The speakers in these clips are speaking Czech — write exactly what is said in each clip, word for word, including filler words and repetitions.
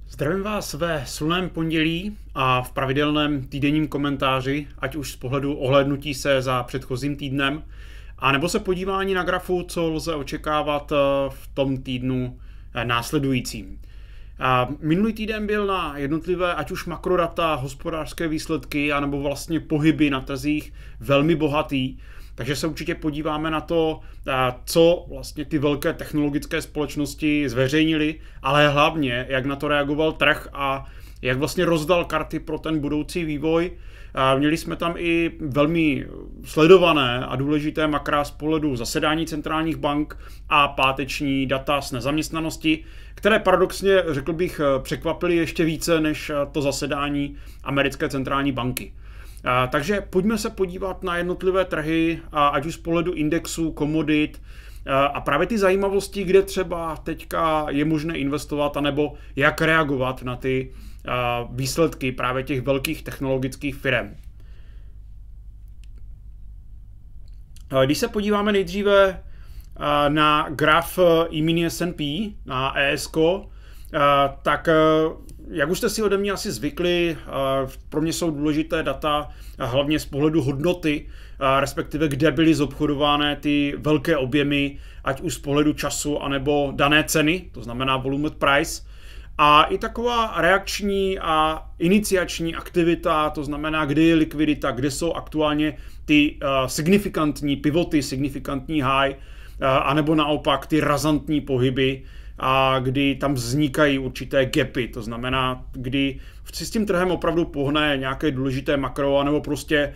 Zdravím vás ve sluném pondělí a v pravidelném týdenním komentáři, ať už z pohledu ohlédnutí se za předchozím týdnem, a nebo se podívání na grafu, co lze očekávat v tom týdnu následujícím. Minulý týden byl na jednotlivé, ať už makrodata, hospodářské výsledky, anebo vlastně pohyby na trzích velmi bohatý. Takže se určitě podíváme na to, co vlastně ty velké technologické společnosti zveřejnily, ale hlavně, jak na to reagoval trh a jak vlastně rozdal karty pro ten budoucí vývoj. Měli jsme tam i velmi sledované a důležité makra z pohledu zasedání centrálních bank a páteční data z nezaměstnanosti, které paradoxně, řekl bych, překvapily ještě více než to zasedání americké centrální banky. Takže pojďme se podívat na jednotlivé trhy, ať už z pohledu indexu, komodit a právě ty zajímavosti, kde třeba teďka je možné investovat, anebo jak reagovat na ty výsledky právě těch velkých technologických firm. Když se podíváme nejdříve na graf E-mini S and P, na E S K, tak jak už jste si ode mě asi zvykli, pro mě jsou důležité data hlavně z pohledu hodnoty, respektive kde byly zobchodovány ty velké objemy, ať už z pohledu času, anebo dané ceny, to znamená volume price. A i taková reakční a iniciační aktivita, to znamená, kde je likvidita, kde jsou aktuálně ty signifikantní pivoty, signifikantní high, anebo naopak ty razantní pohyby, a kdy tam vznikají určité gapy, to znamená, kdy s tím trhem opravdu pohne nějaké důležité makro, anebo prostě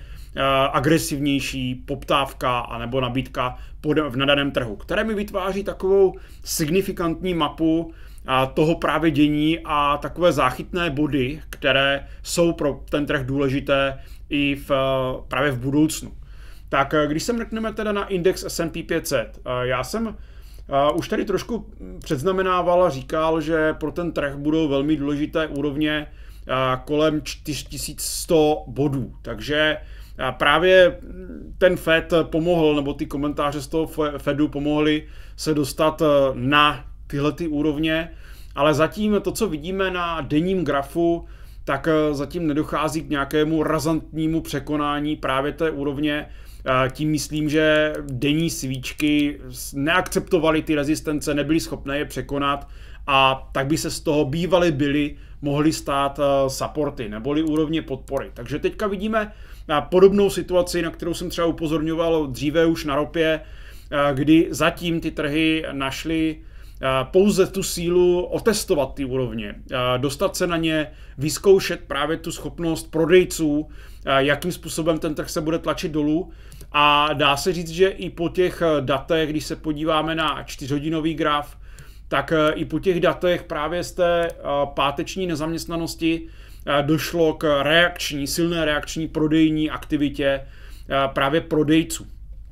agresivnější poptávka anebo nabídka v nadaném trhu, které mi vytváří takovou signifikantní mapu toho právě dění a takové záchytné body, které jsou pro ten trh důležité i v, právě v budoucnu. Tak když se mrkneme teda na index S and P pět set, já jsem Uh, už tady trošku předznamenával a říkal, že pro ten trh budou velmi důležité úrovně uh, kolem čtyři tisíce sto bodů. Takže uh, právě ten Fed pomohl, nebo ty komentáře z toho Fedu pomohly se dostat uh, na tyhle ty úrovně, ale zatím to, co vidíme na denním grafu, tak uh, zatím nedochází k nějakému razantnímu překonání právě té úrovně. Tím myslím, že denní svíčky neakceptovaly ty rezistence, nebyly schopné je překonat a tak by se z toho bývaly byly, mohly stát supporty neboli úrovně podpory. Takže teďka vidíme podobnou situaci, na kterou jsem třeba upozorňoval dříve už na ropě, kdy zatím ty trhy našly pouze tu sílu otestovat ty úrovně, dostat se na ně, vyzkoušet právě tu schopnost prodejců, jakým způsobem ten trh se bude tlačit dolů. A dá se říct, že i po těch datech, když se podíváme na čtyřhodinový graf, tak i po těch datech právě z té páteční nezaměstnanosti došlo k reakční, silné reakční prodejní aktivitě právě prodejců.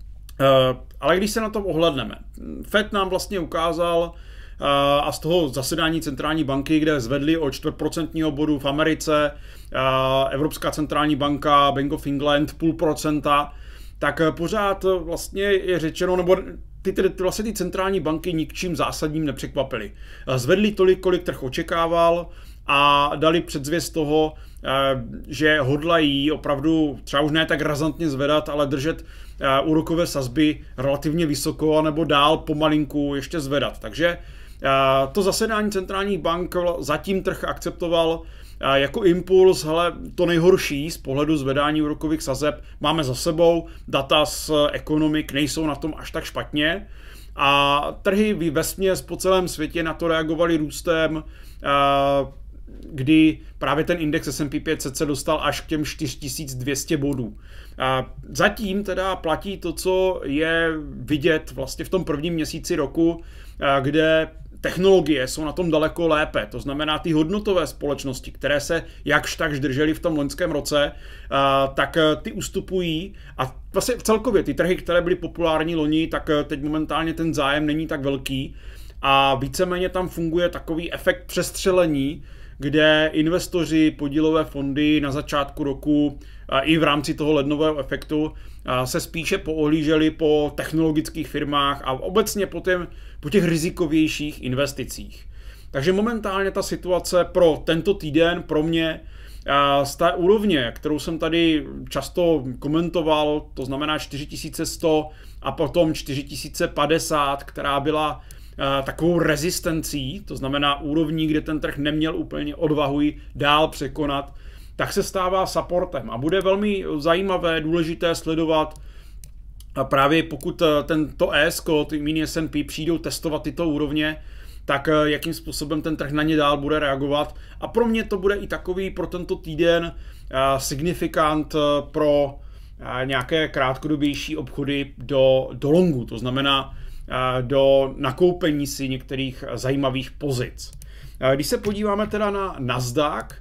Ale když se na to ohledneme, Fed nám vlastně ukázal a z toho zasedání centrální banky, kde zvedli o čtvrt procentního bodu v Americe, Evropská centrální banka, Bank of England půl procenta, tak pořád vlastně je řečeno, nebo ty, ty, ty, vlastně ty centrální banky ničím zásadním nepřekvapily. Zvedli tolik, kolik trh očekával a dali předzvěst toho, že hodlají opravdu třeba už ne tak razantně zvedat, ale držet úrokové sazby relativně vysoko nebo dál pomalinku ještě zvedat. Takže to zasedání centrálních bank zatím trh akceptoval jako impuls, hele, to nejhorší z pohledu zvedání úrokových sazeb máme za sebou, data z ekonomik nejsou na tom až tak špatně a trhy vesměs po celém světě na to reagovaly růstem, kdy právě ten index S and P pět set se dostal až k těm čtyři tisíce dvě stě bodů. Zatím teda platí to, co je vidět vlastně v tom prvním měsíci roku, kde technologie jsou na tom daleko lépe, to znamená ty hodnotové společnosti, které se jakž takž držely v tom loňském roce, tak ty ustupují a vlastně celkově ty trhy, které byly populární loni, tak teď momentálně ten zájem není tak velký a víceméně tam funguje takový efekt přestřelení, kde investoři, podílové fondy na začátku roku i v rámci toho lednového efektu se spíše poohlíželi po technologických firmách a obecně po, těm, po těch rizikovějších investicích. Takže momentálně ta situace pro tento týden pro mě z té úrovně, kterou jsem tady často komentoval, to znamená čtyři tisíce sto a potom čtyři tisíce padesát, která byla takovou rezistencí, to znamená úrovní, kde ten trh neměl úplně odvahu ji dál překonat, tak se stává supportem a bude velmi zajímavé, důležité sledovat právě pokud tento E S K, ty mini S and P přijdou testovat tyto úrovně, tak jakým způsobem ten trh na ně dál bude reagovat. A pro mě to bude i takový pro tento týden signifikant pro nějaké krátkodobější obchody do, do longu, to znamená do nakoupení si některých zajímavých pozic. Když se podíváme teda na Nasdaq,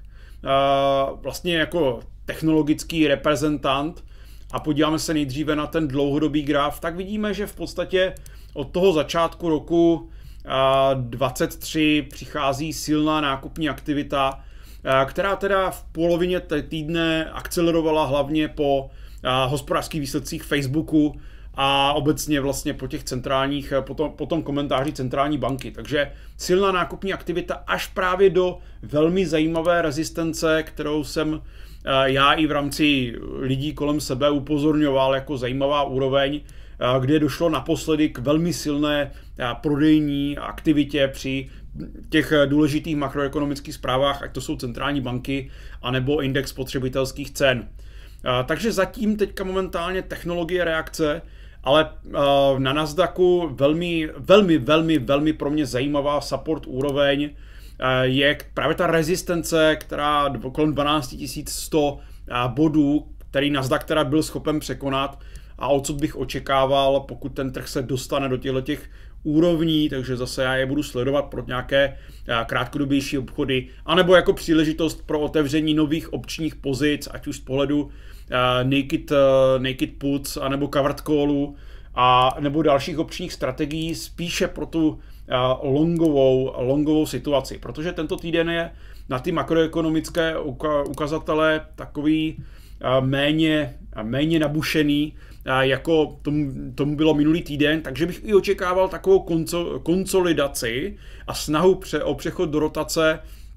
vlastně jako technologický reprezentant, a podíváme se nejdříve na ten dlouhodobý graf, tak vidíme, že v podstatě od toho začátku roku dvacet tři přichází silná nákupní aktivita, která teda v polovině týdne akcelerovala hlavně po hospodářských výsledcích Facebooku a obecně vlastně po těch centrálních, po tom, po tom komentáři centrální banky. Takže silná nákupní aktivita až právě do velmi zajímavé rezistence, kterou jsem já i v rámci lidí kolem sebe upozorňoval jako zajímavá úroveň, kde došlo naposledy k velmi silné prodejní aktivitě při těch důležitých makroekonomických zprávách, ať to jsou centrální banky, anebo index spotřebitelských cen. Takže zatím teďka momentálně technologie reakce, ale na Nasdaqu velmi, velmi, velmi, velmi pro mě zajímavá support úroveň je právě ta rezistence, která kolem dvanáct tisíc sto bodů, který Nasdaq teda byl schopen překonat a odsud bych očekával, pokud ten trh se dostane do těchto těch úrovní, takže zase já je budu sledovat pro nějaké krátkodobější obchody, anebo jako příležitost pro otevření nových opčních pozic, ať už z pohledu naked, naked puts, anebo covered callu, a nebo dalších opčních strategií, spíše pro tu longovou, longovou situaci, protože tento týden je na ty makroekonomické ukazatele takový méně, méně nabušený, jako tomu, tomu bylo minulý týden, takže bych i očekával takovou konco, konsolidaci a snahu pře, o přechod do rotace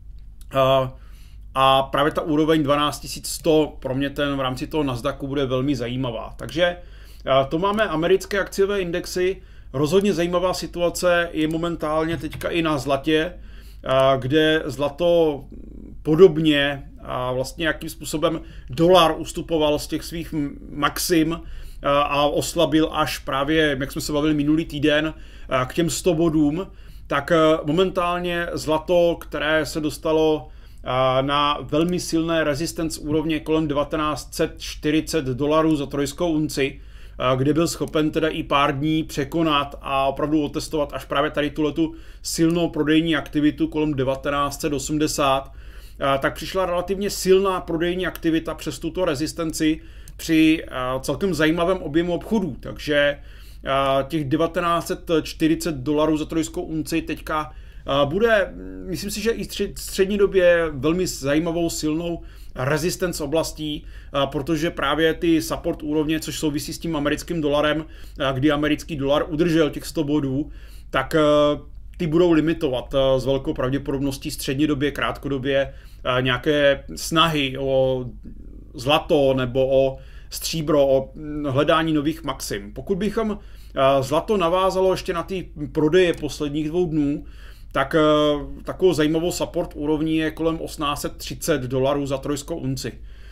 a, a právě ta úroveň dvanáct tisíc sto pro mě ten v rámci toho Nasdaqu bude velmi zajímavá. Takže to máme americké akciové indexy. Rozhodně zajímavá situace je momentálně teďka i na zlatě, kde zlato podobně a vlastně jakým způsobem dolar ustupoval z těch svých maxim a oslabil až právě, jak jsme se bavili minulý týden, k těm sto bodům, tak momentálně zlato, které se dostalo na velmi silné resistance úrovně kolem devatenáct set čtyřicet dolarů za trojskou unci, kde byl schopen teda i pár dní překonat a opravdu otestovat až právě tady tuhletu silnou prodejní aktivitu kolem devatenáct set osmdesát, tak přišla relativně silná prodejní aktivita přes tuto rezistenci při celkem zajímavém objemu obchodů. Takže těch devatenáct set čtyřicet dolarů za trojskou unci teďka bude, myslím si, že i v střední době velmi zajímavou silnou resistance oblastí, protože právě ty support úrovně, což souvisí s tím americkým dolarem, kdy americký dolar udržel těch sto bodů, tak ty budou limitovat s velkou pravděpodobností střední době, krátkodobě nějaké snahy o zlato nebo o stříbro, o hledání nových maxim. Pokud bychom zlato navázalo ještě na ty prodeje posledních dvou dnů, tak takovou zajímavou support úrovní je kolem osmnáct set třicet dolarů za trojskou unci.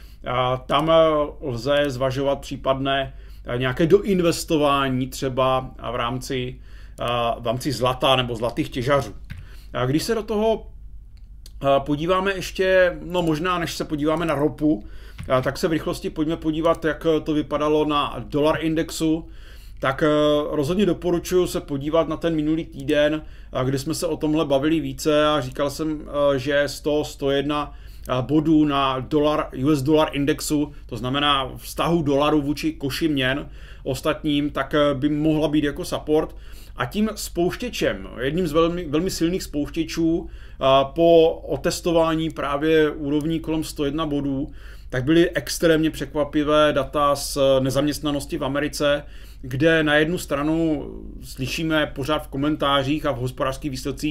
Tam lze zvažovat případné nějaké doinvestování třeba v rámci, v rámci zlata nebo zlatých těžařů. Když se do toho podíváme ještě, no možná než se podíváme na ropu, tak se v rychlosti pojďme podívat, jak to vypadalo na dolar indexu. Tak rozhodně doporučuji se podívat na ten minulý týden, kde jsme se o tomhle bavili více a říkal jsem, že sto sto jedna bodů na dolar, U S dolar indexu, to znamená vztahu dolaru vůči koši měn ostatním, tak by mohla být jako support. A tím spouštěčem, jedním z velmi, velmi silných spouštěčů po otestování právě úrovní kolem sto jedna bodů, tak byly extrémně překvapivé data z nezaměstnanosti v Americe, kde na jednu stranu slyšíme pořád v komentářích a v hospodářských výsledcích,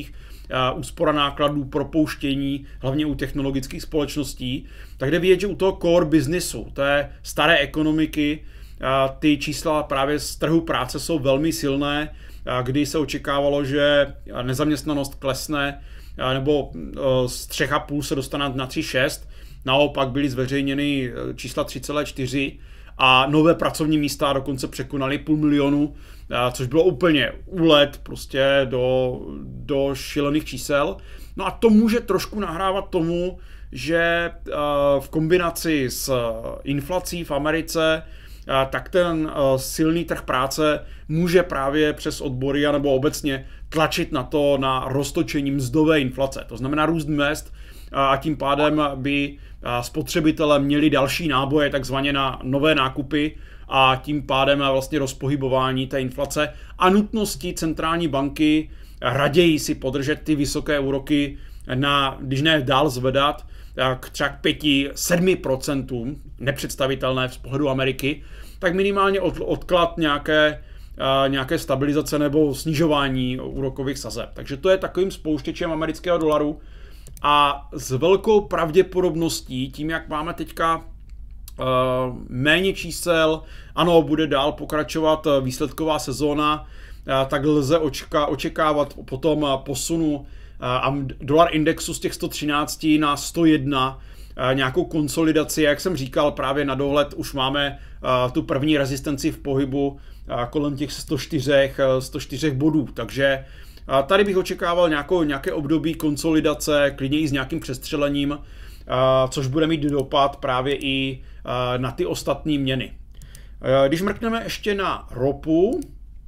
úspora nákladů, propouštění, hlavně u technologických společností, tak jde vidět, že u toho core businessu, té staré ekonomiky, ty čísla právě z trhu práce jsou velmi silné, kdy se očekávalo, že nezaměstnanost klesne, nebo z tři a půl se dostane na tři celá šest, naopak byly zveřejněny čísla tři celá čtyři a nové pracovní místa dokonce překonaly půl milionu, což bylo úplně úlet prostě do, do šílených čísel. No a to může trošku nahrávat tomu, že v kombinaci s inflací v Americe tak ten silný trh práce může právě přes odbory anebo obecně tlačit na to na roztočení mzdové inflace. To znamená růst mezd a tím pádem by spotřebitelé měli další náboje takzvaně na nové nákupy a tím pádem vlastně rozpohybování té inflace a nutnosti centrální banky raději si podržet ty vysoké úroky na, když ne dál zvedat, k třeba k pěti sedmi procentům, nepředstavitelné z pohledu Ameriky, tak minimálně od, odklad nějaké, nějaké stabilizace nebo snižování úrokových sazeb. Takže to je takovým spouštěčem amerického dolaru a s velkou pravděpodobností, tím jak máme teďka uh, méně čísel, ano, bude dál pokračovat výsledková sezóna, uh, tak lze očeka, očekávat potom posunu a dolar indexu z těch sto třináct na sto jedna, nějakou konsolidaci, jak jsem říkal, právě na dohled už máme tu první rezistenci v pohybu kolem těch sto čtyři bodů, takže tady bych očekával nějakou, nějaké období konsolidace, klidně i s nějakým přestřelením, což bude mít dopad právě i na ty ostatní měny. Když mrkneme ještě na ropu,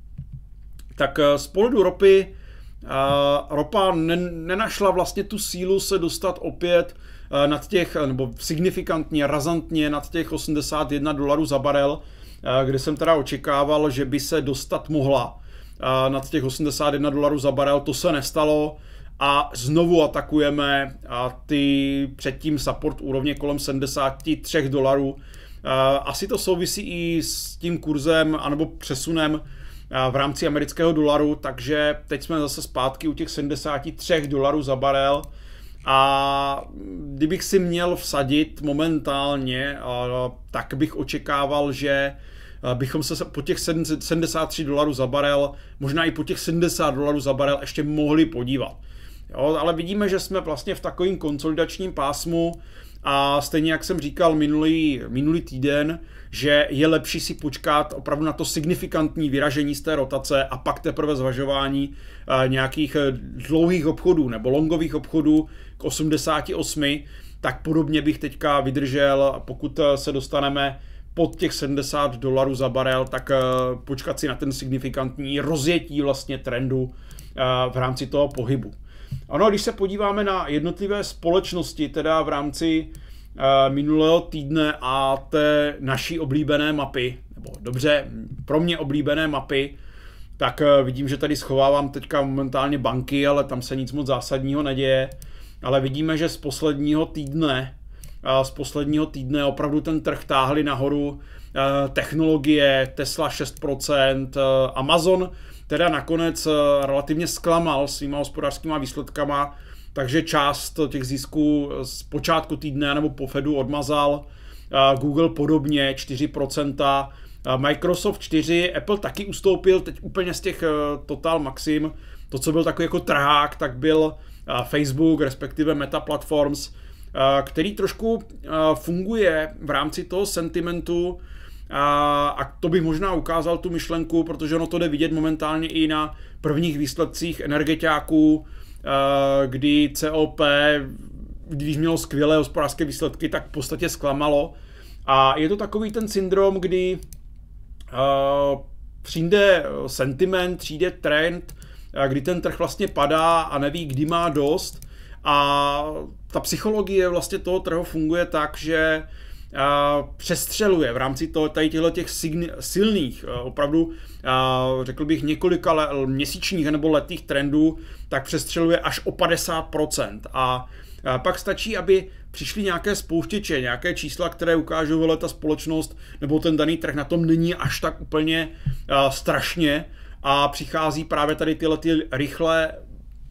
tak z pohledu ropy Uh, ropa nenašla vlastně tu sílu se dostat opět uh, nad těch, nebo signifikantně, razantně nad těch osmdesát jedna dolarů za barel, uh, kde jsem teda očekával, že by se dostat mohla uh, nad těch osmdesát jedna dolarů za barel, to se nestalo a znovu atakujeme uh, ty předtím support úrovně kolem sedmdesát tři dolarů. Uh, asi to souvisí i s tím kurzem anebo přesunem v rámci amerického dolaru, takže teď jsme zase zpátky u těch sedmdesát tři dolarů za barel a kdybych si měl vsadit momentálně, tak bych očekával, že bychom se po těch sedmdesát tři dolarů za barel, možná i po těch sedmdesát dolarů za barel ještě mohli podívat. Jo, ale vidíme, že jsme vlastně v takovém konsolidačním pásmu a stejně jak jsem říkal minulý, minulý týden, že je lepší si počkat opravdu na to signifikantní vyražení z té rotace a pak teprve zvažování nějakých dlouhých obchodů nebo longových obchodů k osmdesáti osmi, tak podobně bych teďka vydržel, pokud se dostaneme pod těch sedmdesát dolarů za barel, tak počkat si na ten signifikantní rozjetí vlastně trendu v rámci toho pohybu. Ano, když se podíváme na jednotlivé společnosti, teda v rámci uh, minulého týdne a té naší oblíbené mapy, nebo dobře, pro mě oblíbené mapy, tak uh, vidím, že tady schovávám teďka momentálně banky, ale tam se nic moc zásadního neděje, ale vidíme, že z posledního týdne, uh, z posledního týdne opravdu ten trh táhli nahoru uh, technologie, Tesla šest procent, uh, Amazon teda nakonec relativně zklamal svýma hospodářskýma výsledkama, takže část těch zisků z počátku týdne nebo po Fedu odmazal. Google podobně čtyři procenta, Microsoft čtyři, Apple taky ustoupil teď úplně z těch total maxim. To, co byl takový jako trhák, tak byl Facebook, respektive Meta Platforms, který trošku funguje v rámci toho sentimentu. A to bych možná ukázal tu myšlenku, protože ono to jde vidět momentálně i na prvních výsledcích energetiáků, kdy C O P, když mělo skvělé hospodářské výsledky, tak v podstatě zklamalo. A je to takový ten syndrom, kdy přijde sentiment, přijde trend, kdy ten trh vlastně padá a neví, kdy má dost. A ta psychologie vlastně toho trhu funguje tak, že přestřeluje v rámci toho, tady těchto těch silných, opravdu řekl bych několika měsíčních nebo letých trendů, tak přestřeluje až o padesát procent. A pak stačí, aby přišly nějaké spouštěče, nějaké čísla, které ukážou, že ta společnost nebo ten daný trh na tom není až tak úplně strašně a přichází právě tady tyhle ty rychlé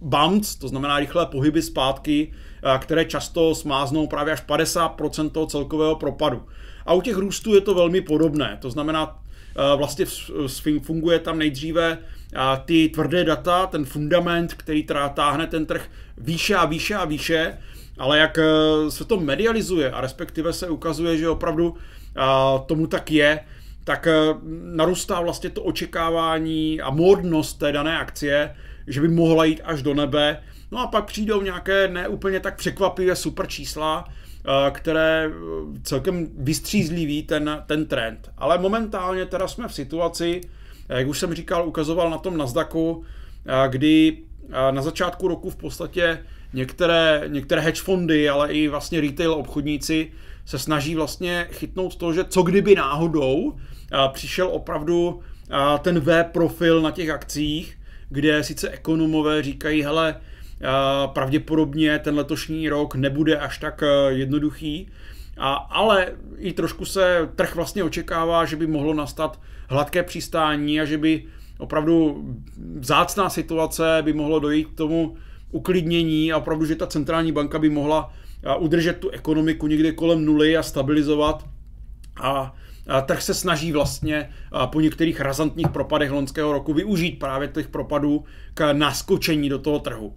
bumps, to znamená rychlé pohyby zpátky, které často smáznou právě až padesát procent toho celkového propadu. A u těch růstů je to velmi podobné, to znamená, vlastně funguje tam nejdříve ty tvrdé data, ten fundament, který táhne ten trh výše a výše a výše, ale jak se to medializuje a respektive se ukazuje, že opravdu tomu tak je, tak narůstá vlastně to očekávání a módnost té dané akcie, že by mohla jít až do nebe. No a pak přijdou nějaké neúplně tak překvapivé super čísla, které celkem vystřízliví ten, ten trend. Ale momentálně teda jsme v situaci, jak už jsem říkal, ukazoval na tom Nasdaqu, kdy na začátku roku v podstatě některé, některé hedge fondy, ale i vlastně retail obchodníci se snaží vlastně chytnout to, že co kdyby náhodou přišel opravdu ten V profil na těch akcích, kde sice ekonomové říkají, hele, pravděpodobně ten letošní rok nebude až tak jednoduchý, a, ale i trošku se trh vlastně očekává, že by mohlo nastat hladké přistání a že by opravdu vzácná situace by mohlo dojít k tomu uklidnění a opravdu, že ta centrální banka by mohla udržet tu ekonomiku někde kolem nuly a stabilizovat. A trh se snaží vlastně po některých razantních propadech loňského roku využít právě těch propadů k naskočení do toho trhu.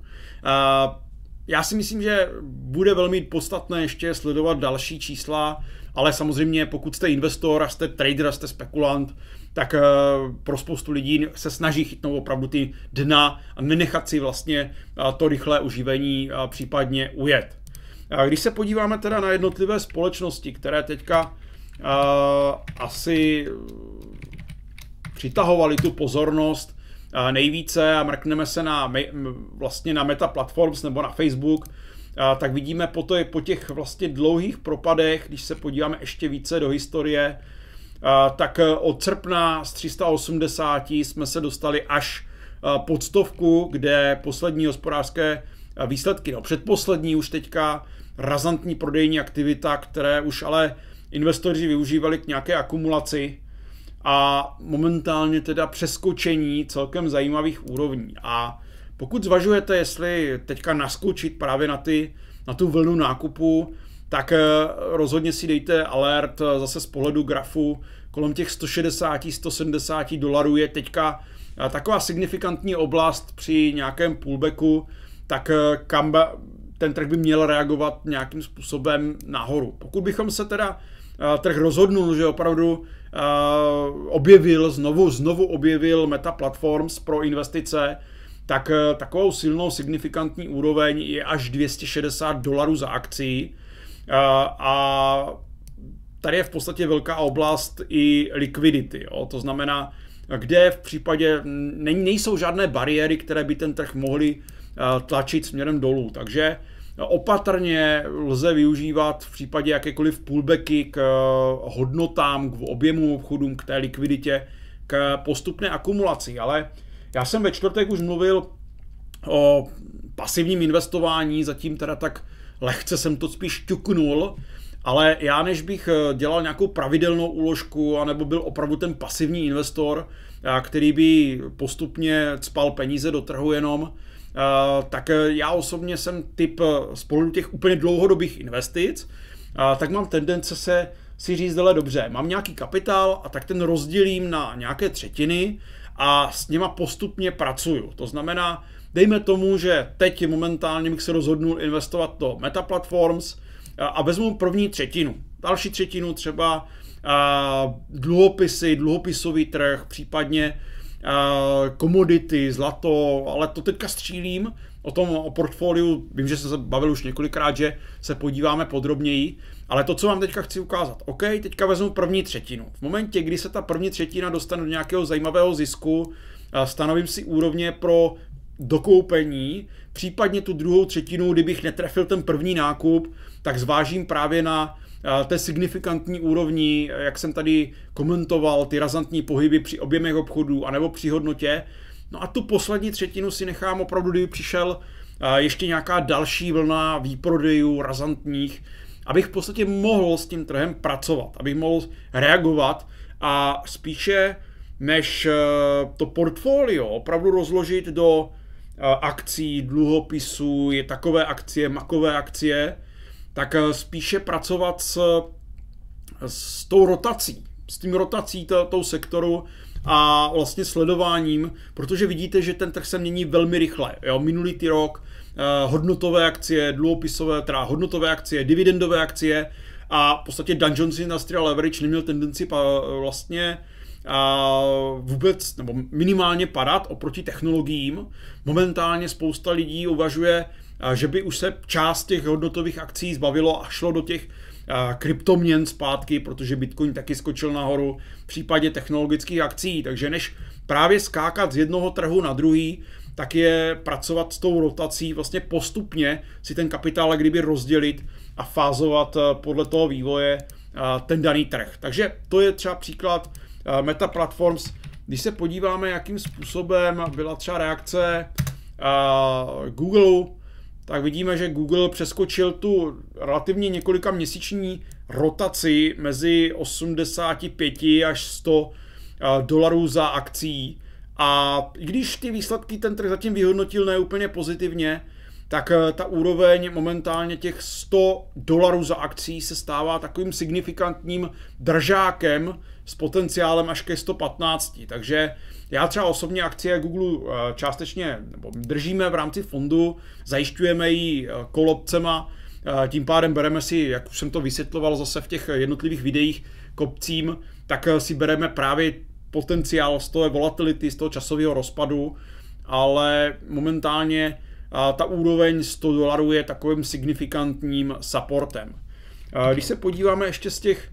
Já si myslím, že bude velmi podstatné ještě sledovat další čísla, ale samozřejmě pokud jste investor a jste trader, jste spekulant, tak pro spoustu lidí se snaží chytnout opravdu ty dna a nenechat si vlastně to rychlé uživení případně ujet. Když se podíváme teda na jednotlivé společnosti, které teďka Uh, asi přitahovali tu pozornost uh, nejvíce a mrkneme se na, vlastně na Meta Platforms nebo na Facebook, uh, tak vidíme po, to, po těch vlastně dlouhých propadech, když se podíváme ještě více do historie, uh, tak od srpna z tři sta osmdesát jsme se dostali až uh, pod stovku, kde poslední hospodářské výsledky, no předposlední už teďka razantní prodejní aktivita, které už ale investoři využívali k nějaké akumulaci a momentálně teda přeskočení celkem zajímavých úrovní. A pokud zvažujete, jestli teďka naskočit právě na, ty, na tu vlnu nákupu, tak rozhodně si dejte alert zase z pohledu grafu. Kolem těch sto šedesát až sto sedmdesát dolarů je teďka taková signifikantní oblast při nějakém pullbacku, tak kam ten trh by měl reagovat nějakým způsobem nahoru. Pokud bychom se teda trh rozhodnul, že opravdu uh, objevil, znovu, znovu objevil Meta Platforms pro investice, tak uh, takovou silnou signifikantní úroveň je až dvě stě šedesát dolarů za akci. Uh, a tady je v podstatě velká oblast i liquidity. Jo? To znamená, kde v případě ne, nejsou žádné bariéry, které by ten trh mohly uh, tlačit směrem dolů. Takže opatrně lze využívat v případě jakékoliv pullbacky k hodnotám, k objemu obchodům, k té likviditě, k postupné akumulaci. Ale já jsem ve čtvrtek už mluvil o pasivním investování, zatím teda tak lehce jsem to spíš ťuknul, ale já než bych dělal nějakou pravidelnou úložku, anebo byl opravdu ten pasivní investor, který by postupně cpal peníze do trhu jenom, Uh, tak já osobně jsem typ z pohledu těch úplně dlouhodobých investic, uh, tak mám tendence se si říct, ale dobře, mám nějaký kapitál a tak ten rozdělím na nějaké třetiny a s něma postupně pracuju. To znamená, dejme tomu, že teď momentálně bych se rozhodnul investovat do Meta Platforms uh, a vezmu první třetinu. Další třetinu třeba uh, dluhopisy, dluhopisový trh, případně komodity, zlato, ale to teďka střílím, o tom o portfoliu, vím, že jsem se bavil už několikrát, že se podíváme podrobněji, ale to, co vám teďka chci ukázat, OK, teďka vezmu první třetinu. V momentě, kdy se ta první třetina dostane do nějakého zajímavého zisku, stanovím si úrovně pro dokoupení, případně tu druhou třetinu, kdybych netrefil ten první nákup, tak zvážím právě na té signifikantní úrovni, jak jsem tady komentoval, ty razantní pohyby při objemech obchodů anebo při hodnotě. No a tu poslední třetinu si nechám opravdu, kdyby přišel ještě nějaká další vlna výprodejů razantních, abych v podstatě mohl s tím trhem pracovat, abych mohl reagovat a spíše než to portfolio opravdu rozložit do akcí, dluhopisů, je takové akcie, makové akcie, tak spíše pracovat s, s tou rotací, s tím rotací tou sektoru a vlastně sledováním, protože vidíte, že ten trh se mění velmi rychle. Jo? Minulý ty rok eh, hodnotové akcie, dluhopisové, teda hodnotové akcie, dividendové akcie a v podstatě Dow Jones Industrial Average neměl tendenci pa, vlastně a vůbec, nebo minimálně padat oproti technologiím. Momentálně spousta lidí uvažuje, že by už se část těch hodnotových akcí zbavilo a šlo do těch kryptoměn zpátky, protože Bitcoin taky skočil nahoru v případě technologických akcí. Takže než právě skákat z jednoho trhu na druhý, tak je pracovat s tou rotací, vlastně postupně si ten kapitál kdyby rozdělit a fázovat podle toho vývoje ten daný trh. Takže to je třeba příklad Meta Platforms. Když se podíváme, jakým způsobem byla třeba reakce Google, tak vidíme, že Google přeskočil tu relativně několika měsíční rotaci mezi osmdesát pět až sto dolarů za akcí. A i když ty výsledky ten trh zatím vyhodnotil neúplně pozitivně, tak ta úroveň momentálně těch sto dolarů za akcí se stává takovým signifikantním držákem s potenciálem až ke sto patnáct. Takže já třeba osobně akcie Google částečně nebo držíme v rámci fondu, zajišťujeme ji kolopcema, tím pádem bereme si, jak už jsem to vysvětloval zase v těch jednotlivých videích k opcím, tak si bereme právě potenciál z toho volatility, z toho časového rozpadu, ale momentálně ta úroveň sto dolarů je takovým signifikantním supportem. Když se podíváme ještě z těch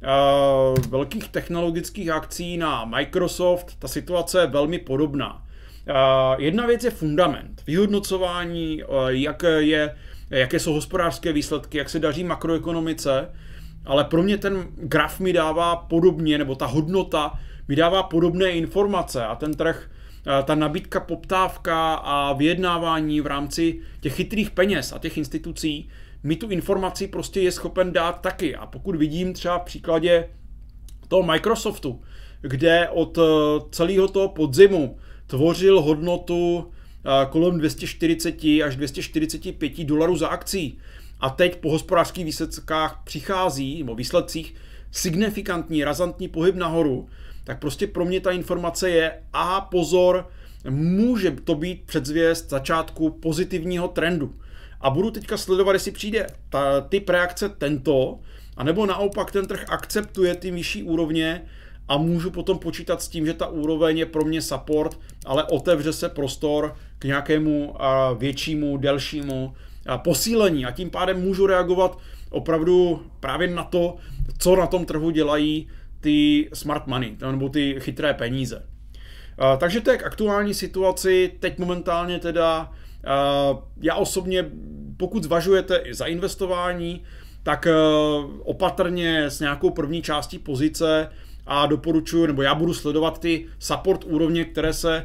velkých technologických akcí na Microsoft, ta situace je velmi podobná. Jedna věc je fundament, vyhodnocování, jak je, jaké jsou hospodářské výsledky, jak se daří makroekonomice, ale pro mě ten graf mi dává podobně, nebo ta hodnota mi dává podobné informace a ten trh, ta nabídka, poptávka a vyjednávání v rámci těch chytrých peněz a těch institucí mi tu informaci prostě je schopen dát taky. A pokud vidím třeba v příkladě toho Microsoftu, kde od celého toho podzimu tvořil hodnotu kolem dvě stě čtyřicet až dvě stě čtyřicet pět dolarů za akcí a teď po hospodářských výsledkách přichází, nebo výsledcích, signifikantní, razantní pohyb nahoru, tak prostě pro mě ta informace je, aha, pozor, může to být předzvěst začátku pozitivního trendu. A budu teďka sledovat, jestli přijde ta, typ reakce tento, anebo naopak ten trh akceptuje ty vyšší úrovně a můžu potom počítat s tím, že ta úroveň je pro mě support, ale otevře se prostor k nějakému většímu, delšímu posílení a tím pádem můžu reagovat opravdu právě na to, co na tom trhu dělají ty smart money, nebo ty chytré peníze. Takže to je k aktuální situaci, teď momentálně teda já osobně, pokud zvažujete za investování, tak opatrně s nějakou první částí pozice a doporučuji, nebo já budu sledovat ty support úrovně, které se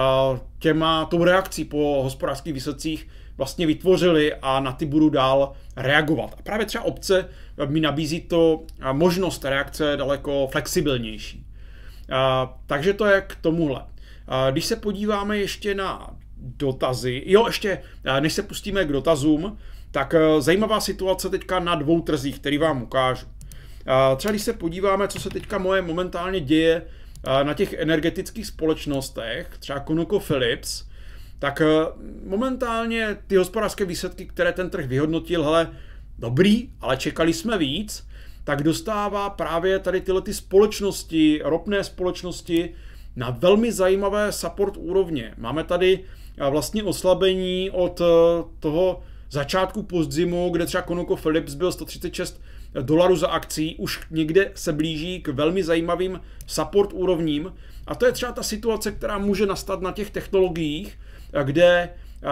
těma, tou reakcí po hospodářských výsledcích vlastně vytvořily a na ty budu dál reagovat. A právě třeba opce mi nabízí to možnost reakce daleko flexibilnější. Takže to je k tomuhle. Když se podíváme ještě na dotazy, jo, ještě než se pustíme k dotazům, tak zajímavá situace teďka na dvou trzích, který vám ukážu. Třeba když se podíváme, co se teďka moje momentálně děje na těch energetických společnostech, třeba ConocoPhillips, tak momentálně ty hospodářské výsledky, které ten trh vyhodnotil, hele, dobrý, ale čekali jsme víc, tak dostává právě tady tyhle ty společnosti, ropné společnosti na velmi zajímavé support úrovně. Máme tady vlastně oslabení od toho začátku podzimu, kde třeba ConocoPhillips byl sto třicet šest dolarů za akcí, už někde se blíží k velmi zajímavým support úrovním. A to je třeba ta situace, která může nastat na těch technologiích, kde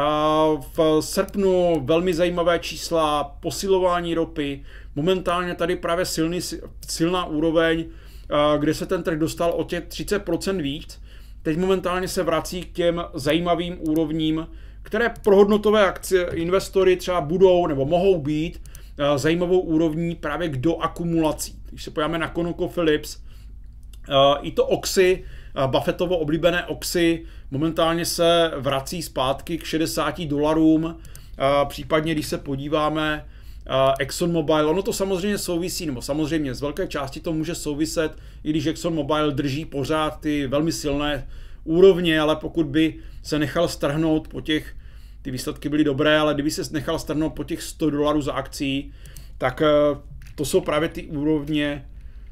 v srpnu velmi zajímavé čísla, posilování ropy, momentálně tady právě silný, silná úroveň, kde se ten trh dostal o těch třicet procent víc. Teď momentálně se vrací k těm zajímavým úrovním, které pro hodnotové akcie investory třeba budou nebo mohou být zajímavou úrovní právě k doakumulací. Když se podíváme na ConocoPhillips, i to Oxy Buffettovo oblíbené Oxy momentálně se vrací zpátky k šedesáti dolarům, případně když se podíváme ExxonMobil, ono to samozřejmě souvisí, nebo samozřejmě z velké části to může souviset, i když ExxonMobil drží pořád ty velmi silné úrovně, ale pokud by se nechal strhnout po těch, ty výsledky byly dobré, ale kdyby se nechal strhnout po těch sto dolarů za akcí, tak to jsou právě ty úrovně,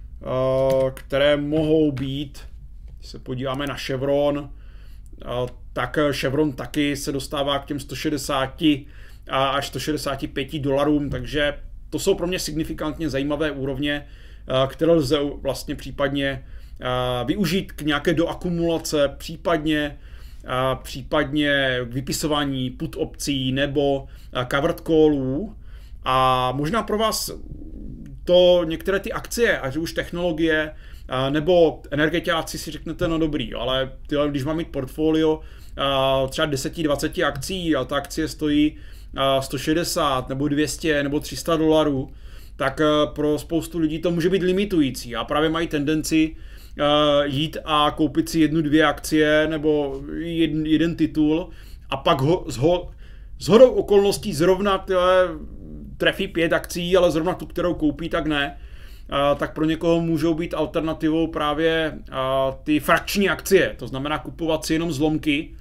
které mohou být, když se podíváme na Chevron, tak Chevron taky se dostává k těm sto šedesáti až sto šedesáti pěti dolarům, takže to jsou pro mě signifikantně zajímavé úrovně, které lze vlastně případně využít k nějaké doakumulace, případně, případně k vypisování put opcí nebo covered callů. A možná pro vás to některé ty akcie, ať už technologie nebo energetiáci si řeknete, no dobrý, ale tyhle, když mám mít portfolio třeba deset dvacet akcí a ta akcie stojí sto šedesát nebo dvě stě nebo tři sta dolarů, tak pro spoustu lidí to může být limitující a právě mají tendenci jít a koupit si jednu, dvě akcie nebo jeden, jeden titul a pak ho, zho, shodou okolností zrovna tyhle trefí pět akcí, ale zrovna tu, kterou koupí, tak ne. Tak pro někoho můžou být alternativou právě ty frakční akcie, to znamená kupovat si jenom zlomky.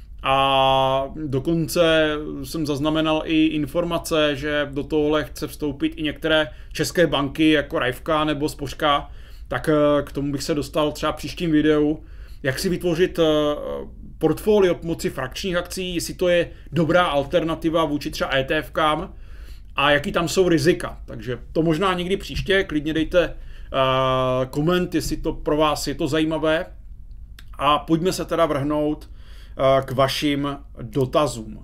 A dokonce jsem zaznamenal i informace, že do tohohle chce vstoupit i některé české banky jako Rajvka nebo Spořka, tak k tomu bych se dostal třeba v příštím videu, jak si vytvořit portfolio pomocí frakčních akcí, jestli to je dobrá alternativa vůči třeba ETFkám a jaký tam jsou rizika. Takže to možná někdy příště, klidně dejte koment, jestli to pro vás je to zajímavé a pojďme se teda vrhnout k vašim dotazům.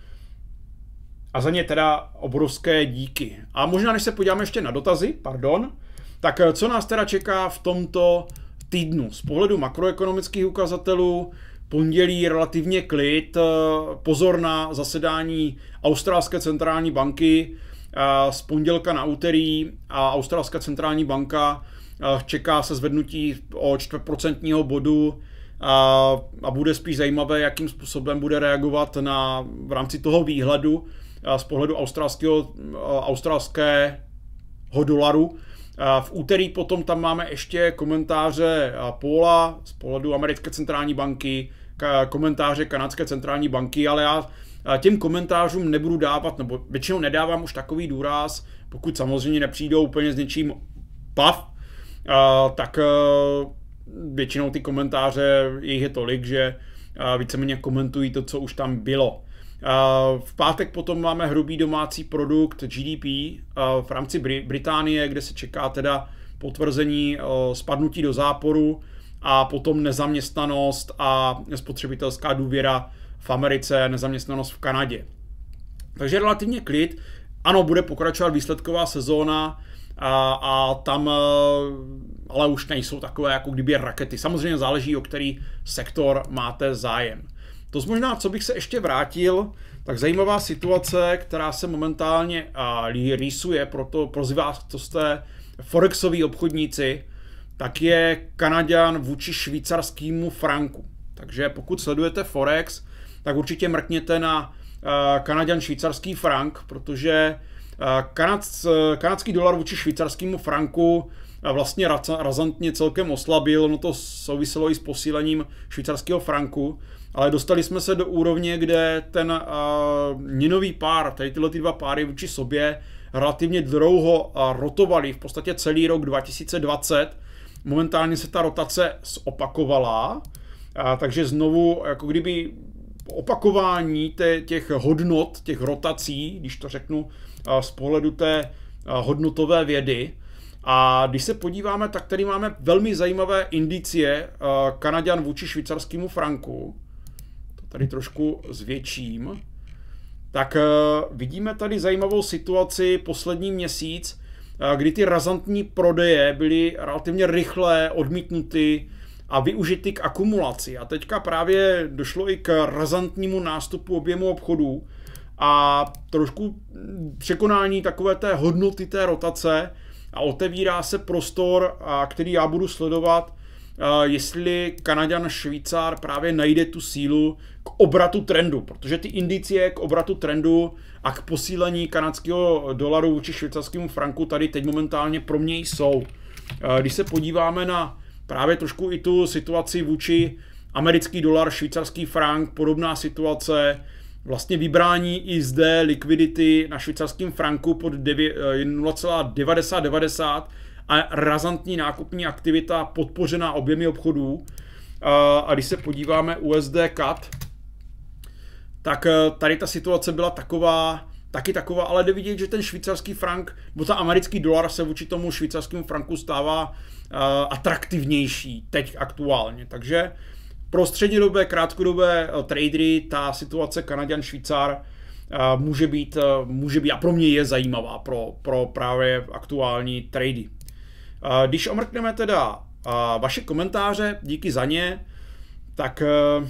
A za ně teda obrovské díky. A možná, než se podíváme ještě na dotazy, pardon, tak co nás teda čeká v tomto týdnu? Z pohledu makroekonomických ukazatelů pondělí relativně klid, pozor na zasedání Australské centrální banky z pondělka na úterý a Australská centrální banka čeká se zvednutí o čtvrt procentního bodu a, a bude spíš zajímavé, jakým způsobem bude reagovat na, v rámci toho výhledu z pohledu australského, australského dolaru. V úterý potom tam máme ještě komentáře Paula z pohledu americké centrální banky, komentáře kanadské centrální banky, ale já těm komentářům nebudu dávat, nebo většinou nedávám už takový důraz, pokud samozřejmě nepřijdou úplně s něčím pav, tak většinou ty komentáře, jich je tolik, že víceméně komentují to, co už tam bylo. V pátek potom máme hrubý domácí produkt G D P v rámci Británie, kde se čeká teda potvrzení spadnutí do záporu a potom nezaměstnanost a spotřebitelská důvěra v Americe, nezaměstnanost v Kanadě. Takže relativně klid. Ano, bude pokračovat výsledková sezóna a, a tam ale už nejsou takové jako kdyby rakety. Samozřejmě záleží, o který sektor máte zájem. To možná, co bych se ještě vrátil, tak zajímavá situace, která se momentálně rýsuje pro, to, pro vás, co jste forexoví obchodníci, tak je Kanaďan vůči švýcarskému franku. Takže pokud sledujete Forex, tak určitě mrkněte na Kanaďan švýcarský frank, protože kanadský, kanadský dolar vůči švýcarskému franku vlastně razantně celkem oslabil, no to souviselo i s posílením švýcarského franku, ale dostali jsme se do úrovně, kde ten uh, měnový pár, tady tyhle ty dva páry vůči sobě relativně dlouho uh, rotovali, v podstatě celý rok dva tisíce dvacet. Momentálně se ta rotace zopakovala, uh, takže znovu jako kdyby opakování te, těch hodnot, těch rotací, když to řeknu uh, z pohledu té uh, hodnotové vědy. A když se podíváme, tak tady máme velmi zajímavé indicie uh, Kanaďan vůči švýcarskému franku. To tady trošku zvětším. Tak uh, vidíme tady zajímavou situaci poslední měsíc, uh, kdy ty razantní prodeje byly relativně rychle odmítnuty a využity k akumulaci. A teďka právě došlo i k razantnímu nástupu objemu obchodů a trošku překonání takové té hodnoty té rotace, a otevírá se prostor, který já budu sledovat jestli Kanaďan Švýcar právě najde tu sílu k obratu trendu, protože ty indicie k obratu trendu a k posílení kanadského dolaru vůči švýcarskému franku tady teď momentálně pro mě jsou. Když se podíváme na právě trošku i tu situaci vůči americký dolar, švýcarský frank, podobná situace, vlastně vybrání i zde likvidity na švýcarském franku pod nula celá devadesát devadesát a razantní nákupní aktivita podpořená objemy obchodů. A když se podíváme U S D C A D, tak tady ta situace byla taková, taky taková, ale jde vidět, že ten švýcarský frank, nebo ta americký dolar se vůči tomu švýcarskému franku stává uh, atraktivnější teď aktuálně. Takže pro střednědobé, krátkodobé uh, tradery ta situace Kanaďan Švýcar uh, může být, uh, může být a pro mě je zajímavá pro, pro právě aktuální trady. Uh, když omrkneme teda uh, vaše komentáře, díky za ně, tak uh,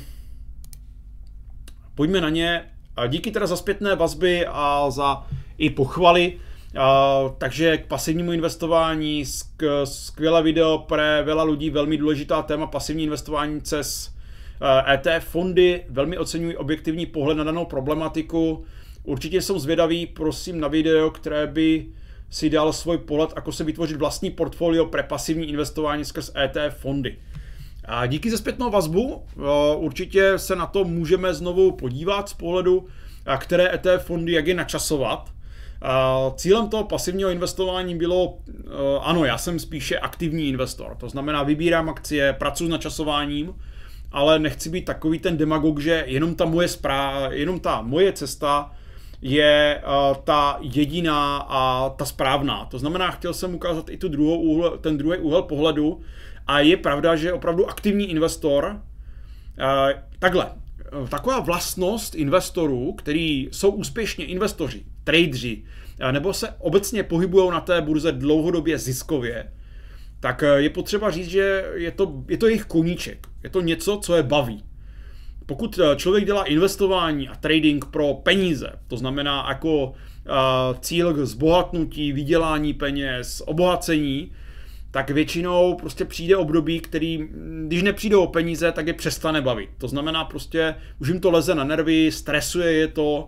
pojďme na ně. Díky teda za zpětné vazby a za i pochvaly. Takže k pasivnímu investování skvělé video pro veľa lidí, velmi důležitá téma pasivní investování cez E T F fondy. Velmi oceňuji objektivní pohled na danou problematiku. Určitě jsem zvědavý, prosím, na video, které by si dal svůj pohled, ako se vytvořit vlastní portfolio pre pasivní investování skrz E T F fondy. A díky za zpětnou vazbu, určitě se na to můžeme znovu podívat z pohledu, které E T F fondy, jak je načasovat. Cílem toho pasivního investování bylo, ano, já jsem spíše aktivní investor, to znamená vybírám akcie, pracuji s načasováním, ale nechci být takový ten demagog, že jenom ta moje správa, jenom ta moje cesta je ta jediná a ta správná. To znamená, chtěl jsem ukázat i tu druhou úhl, ten druhý úhel pohledu. A je pravda, že opravdu aktivní investor, takhle, taková vlastnost investorů, kteří jsou úspěšně investoři, tradeři, nebo se obecně pohybují na té burze dlouhodobě ziskově, tak je potřeba říct, že je to, je to jejich koníček. Je to něco, co je baví. Pokud člověk dělá investování a trading pro peníze, to znamená jako cíl k zbohatnutí, vydělání peněz, obohacení, tak většinou prostě přijde období, který, když nepřijdou o peníze, tak je přestane bavit. To znamená prostě, už jim to leze na nervy, stresuje je to.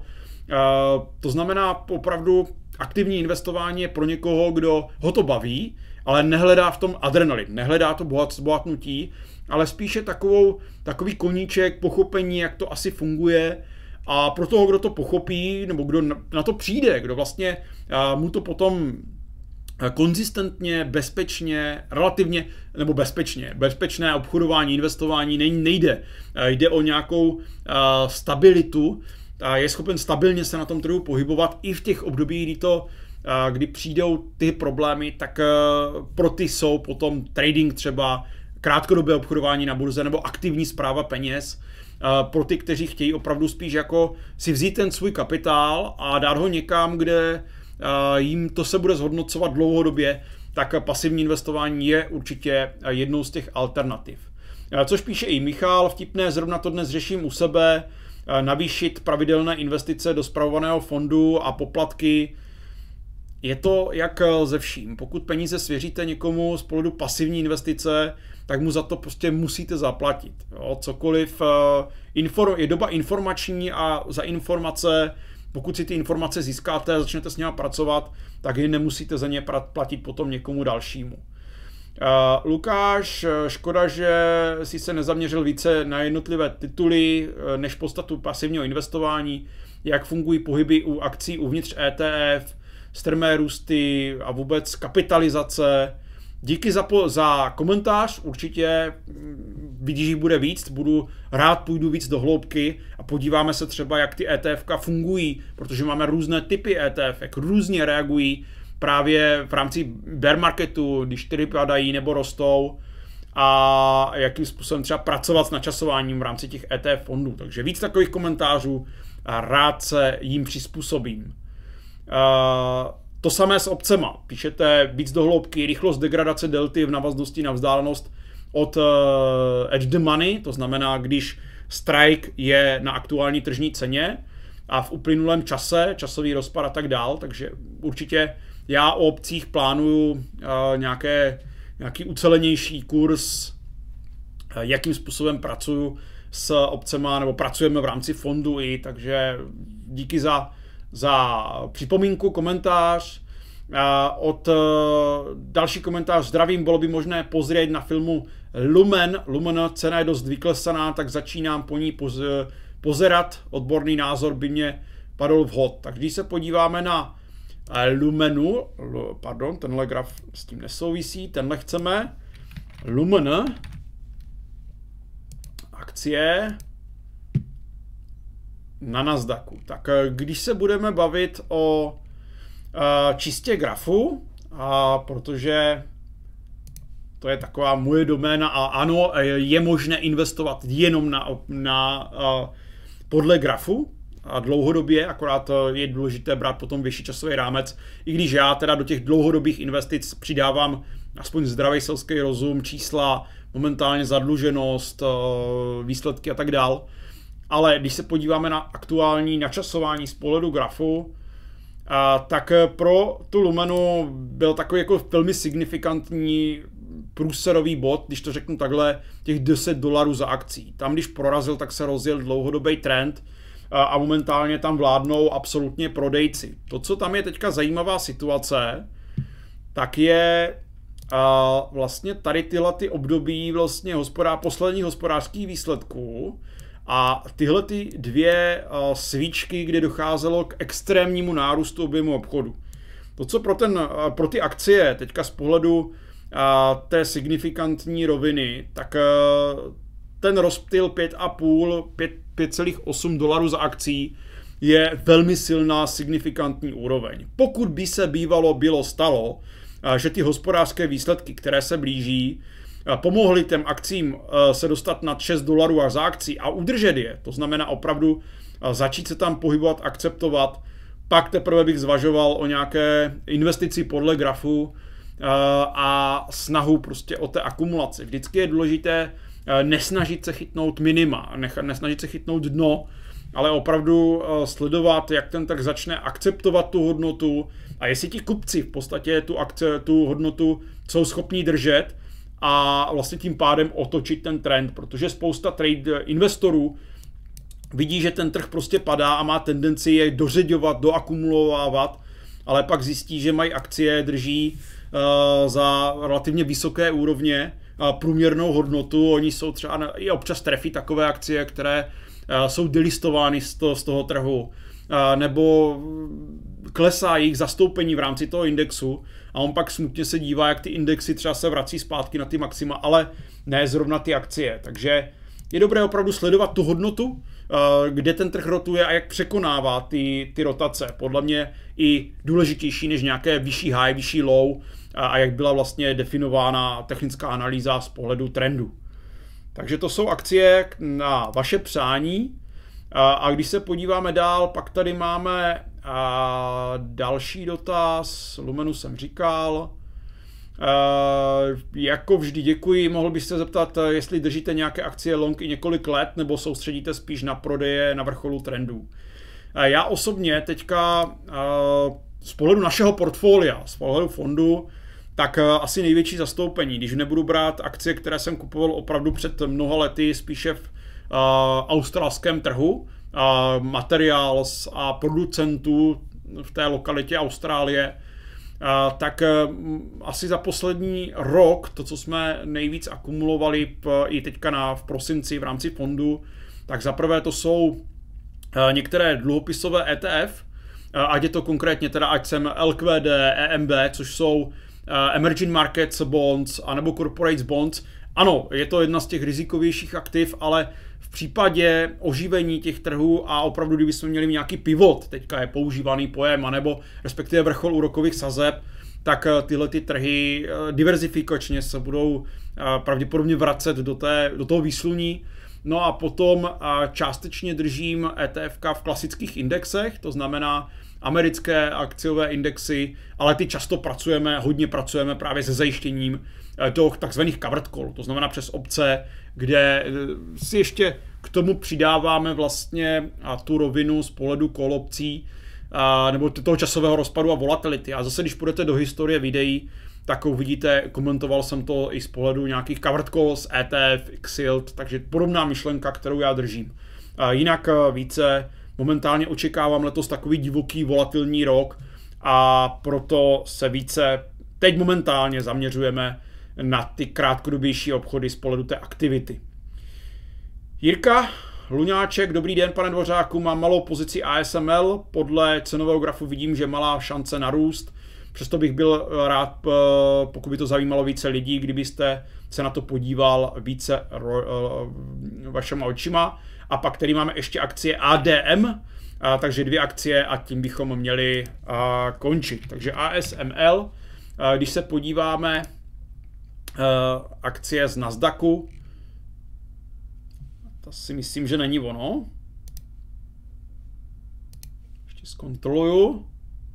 To znamená opravdu aktivní investování je pro někoho, kdo ho to baví, ale nehledá v tom adrenalin, nehledá to bohatnutí, ale spíše takovou, takový koníček, pochopení, jak to asi funguje. A pro toho, kdo to pochopí, nebo kdo na to přijde, kdo vlastně mu to potom konzistentně, bezpečně, relativně, nebo bezpečně, bezpečné obchodování, investování nejde. Jde o nějakou stabilitu, je schopen stabilně se na tom trhu pohybovat i v těch obdobích, kdy, to, kdy přijdou ty problémy, tak pro ty jsou potom trading třeba, krátkodobé obchodování na burze nebo aktivní správa peněz. Pro ty, kteří chtějí opravdu spíš jako si vzít ten svůj kapitál a dát ho někam, kde jim to se bude zhodnocovat dlouhodobě, tak pasivní investování je určitě jednou z těch alternativ. Což píše i Michal, vtipné, zrovna to dnes řeším u sebe, navýšit pravidelné investice do spravovaného fondu a poplatky. Je to jak ze vším. Pokud peníze svěříte někomu z pohledu pasivní investice, tak mu za to prostě musíte zaplatit. Jo, cokoliv, je doba informační a za informace, pokud si ty informace získáte a začnete s nimi pracovat, tak je nemusíte za ně platit potom někomu dalšímu. Uh, Lukáš, škoda, že si se nezaměřil více na jednotlivé tituly než podstatu pasivního investování, jak fungují pohyby u akcí uvnitř E T F, strmé růsty a vůbec kapitalizace. Díky za, po, za komentář, určitě vidíš, že bude víc, budu rád, půjdu víc do hloubky a podíváme se třeba, jak ty E T F ka fungují, protože máme různé typy E T F, jak různě reagují právě v rámci bear marketu, když trhy padají nebo rostou a jakým způsobem třeba pracovat s načasováním v rámci těch E T F fondů. Takže víc takových komentářů a rád se jim přizpůsobím. Uh, To samé s opcema. Píšete víc do hloubky, rychlost degradace delty v návaznosti na vzdálenost od uh, edge the money, to znamená, když strike je na aktuální tržní ceně a v uplynulém čase, časový rozpad a tak dál, takže určitě já o opcích plánuju uh, nějaké, nějaký ucelenější kurz jakým způsobem pracuju s opcema, nebo pracujeme v rámci fondu i, takže díky za, za připomínku, komentář. Od další komentář: zdravím, bylo by možné pozrieť na filmu Lumen. Lumen, cena je dost vyklesaná, tak začínám po ní poz, pozerat. Odborný názor by mě padl vhod. Tak když se podíváme na Lumenu, pardon, tenhle graf s tím nesouvisí, tenhle chceme, Lumen, akcie na Nasdaqu. Tak když se budeme bavit o uh, čistě grafu, a protože to je taková moje doména a ano, je možné investovat jenom na, na uh, podle grafu a dlouhodobě, akorát je důležité brát potom vyšší časový rámec, i když já teda do těch dlouhodobých investic přidávám aspoň zdravý selský rozum, čísla, momentálně zadluženost, výsledky a tak dál. Ale když se podíváme na aktuální načasování z pohledu grafu, tak pro tu Lumenu byl takový jako velmi signifikantní průserový bod, když to řeknu takhle, těch deset dolarů za akcí. Tam, když prorazil, tak se rozjel dlouhodobý trend a momentálně tam vládnou absolutně prodejci. To, co tam je teďka zajímavá situace, tak je a vlastně tady tyhle ty období vlastně hospodář, posledních hospodářských výsledků a tyhle ty dvě uh, svíčky, kde docházelo k extrémnímu nárůstu objemu obchodu. To, co pro, ten, uh, pro ty akcie teďka z pohledu uh, té signifikantní roviny, tak uh, ten rozptyl pět celá osm dolarů za akcí je velmi silná signifikantní úroveň. Pokud by se bývalo bylo stalo, že ty hospodářské výsledky, které se blíží, pomohly těm akcím se dostat nad šest dolarů až za akcí a udržet je, to znamená opravdu začít se tam pohybovat, akceptovat, pak teprve bych zvažoval o nějaké investici podle grafu a snahu prostě o té akumulaci. Vždycky je důležité nesnažit se chytnout minima, nesnažit se chytnout dno, ale opravdu sledovat, jak ten trh začne akceptovat tu hodnotu a jestli ti kupci v podstatě tu, akce, tu hodnotu jsou schopní držet a vlastně tím pádem otočit ten trend, protože spousta trade investorů vidí, že ten trh prostě padá a má tendenci je dořeďovat, doakumulovávat, ale pak zjistí, že mají akcie, drží uh, za relativně vysoké úrovně uh, průměrnou hodnotu, oni jsou třeba i občas trefí takové akcie, které jsou delistovány z toho, z toho trhu, nebo klesá jejich zastoupení v rámci toho indexu a on pak smutně se dívá, jak ty indexy třeba se vrací zpátky na ty maxima, ale ne zrovna ty akcie. Takže je dobré opravdu sledovat tu hodnotu, kde ten trh rotuje a jak překonává ty, ty rotace. Podle mě i důležitější než nějaké vyšší high, vyšší low a jak byla vlastně definována technická analýza z pohledu trendu. Takže to jsou akcie na vaše přání. A když se podíváme dál, pak tady máme další dotaz. Lumenu jsem říkal. Jako vždy děkuji. Mohl byste zeptat, jestli držíte nějaké akcie long i několik let, nebo soustředíte spíš na prodeje na vrcholu trendů. Já osobně teďka z pohledu našeho portfolia, z pohledu fondu, tak asi největší zastoupení, když nebudu brát akcie, které jsem kupoval opravdu před mnoha lety, spíše v uh, australském trhu, uh, materiáls a producentů v té lokalitě Austrálie, uh, tak uh, asi za poslední rok, to, co jsme nejvíc akumulovali p, i teďka na, v prosinci v rámci fondu, tak zaprvé to jsou uh, některé dluhopisové E T F, uh, ať je to konkrétně teda, ať jsem L Q D, E M B, což jsou Uh, emerging markets bonds anebo corporate bonds. Ano, je to jedna z těch rizikovějších aktiv, ale v případě oživení těch trhů a opravdu, kdybychom měli nějaký pivot, teďka je používaný pojem, anebo respektive vrchol úrokových sazeb, tak uh, tyhle ty trhy uh, diverzifikačně se budou uh, pravděpodobně vracet do, té, do toho výsluní. No a potom uh, částečně držím E T F v klasických indexech, to znamená americké akciové indexy, ale ty často pracujeme, hodně pracujeme právě se zajištěním těch takzvaných covered call, to znamená přes opce, kde si ještě k tomu přidáváme vlastně tu rovinu z pohledu call opcí nebo toho časového rozpadu a volatility. A zase, když půjdete do historie videí, tak uvidíte, komentoval jsem to i z pohledu nějakých covered calls, E T F, X Y L, takže podobná myšlenka, kterou já držím. Jinak více momentálně očekávám letos takový divoký, volatilní rok a proto se více teď momentálně zaměřujeme na ty krátkodobější obchody z pohledu té aktivity. Jirka Luňáček, dobrý den, pane Dvořáku, mám malou pozici A S M L, podle cenového grafu vidím, že malá šance na růst, přesto bych byl rád, pokud by to zajímalo více lidí, kdybyste se na to podíval více vašima očima. A pak tady máme ještě akcie A D M, takže dvě akcie a tím bychom měli končit. Takže A S M L, když se podíváme akcie z Nasdaqu, to si myslím, že není ono. Ještě zkontroluju.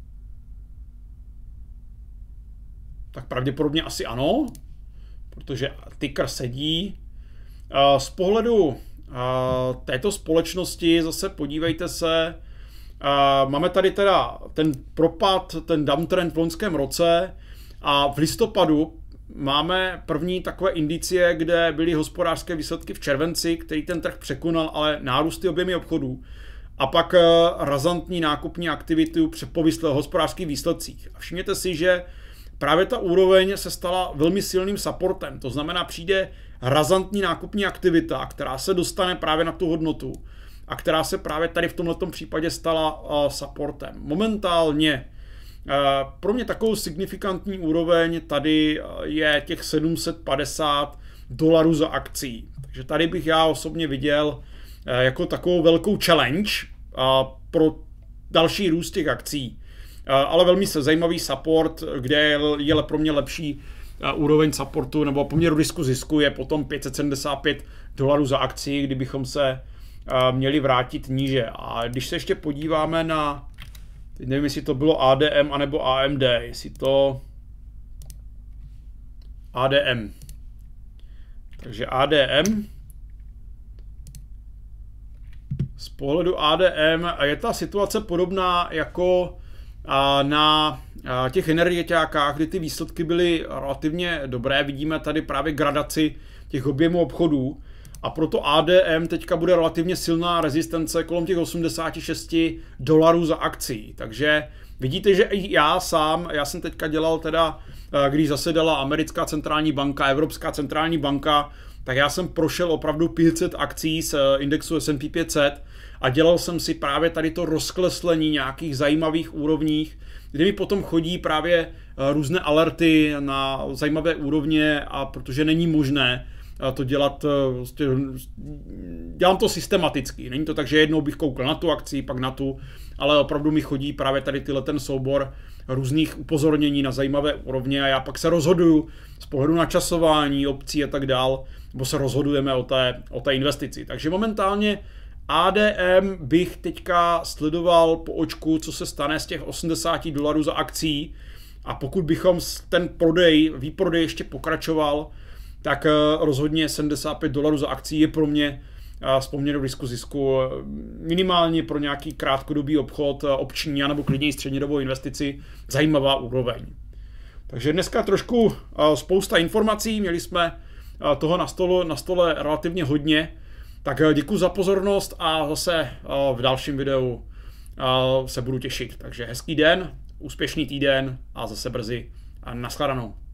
Tak pravděpodobně asi ano, protože ticker sedí. Z pohledu této společnosti zase podívejte se, máme tady teda ten propad, ten downtrend v loňském roce a v listopadu máme první takové indicie, kde byly hospodářské výsledky v červenci, který ten trh překonal, ale nárůsty objemy obchodů. A pak razantní nákupní aktivitu po hospodářských výsledcích. A všimněte si, že právě ta úroveň se stala velmi silným supportem. To znamená, přijde razantní nákupní aktivita, která se dostane právě na tu hodnotu a která se právě tady v tomto případě stala supportem. Momentálně pro mě takovou signifikantní úroveň tady je těch sedm set padesát dolarů za akcí. Takže tady bych já osobně viděl jako takovou velkou challenge pro další růst těch akcí. Ale velmi se zajímavý support, kde je pro mě lepší úroveň supportu nebo poměru risku zisku je potom pět set sedmdesát pět dolarů za akci, kdybychom se měli vrátit níže. A když se ještě podíváme na, teď nevím, jestli to bylo A D M anebo A M D, jestli to A D M. Takže A D M. Z pohledu A D M je ta situace podobná jako na těch energetiákách, kdy ty výsledky byly relativně dobré. Vidíme tady právě gradaci těch objemů obchodů a proto A D M teďka bude relativně silná rezistence kolem těch osmdesát šest dolarů za akcí. Takže vidíte, že i já sám, já jsem teďka dělal teda, když zasedala americká centrální banka, Evropská centrální banka, tak já jsem prošel opravdu pět set akcí z indexu S and P pět set a dělal jsem si právě tady to rozkleslení nějakých zajímavých úrovních, kde mi potom chodí právě různé alerty na zajímavé úrovně a protože není možné to dělat, dělám to systematicky, není to tak, že jednou bych koukl na tu akci, pak na tu, ale opravdu mi chodí právě tady tyhle ten soubor různých upozornění na zajímavé úrovně a já pak se rozhoduju z pohledu na časování, opcí a tak dál, nebo se rozhodujeme o té, o té investici. Takže momentálně A D M bych teďka sledoval po očku, co se stane z těch osmdesát dolarů za akcí a pokud bychom ten prodej, výprodej ještě pokračoval, tak rozhodně sedmdesát pět dolarů za akcí je pro mě z poměru risku zisku minimálně pro nějaký krátkodobý obchod, opční nebo klidně i střednědobou investici zajímavá úroveň. Takže dneska trošku spousta informací, měli jsme toho na stole, na stole relativně hodně, tak děkuji za pozornost a zase v dalším videu se budu těšit. Takže hezký den, úspěšný týden a zase brzy a nashledanou.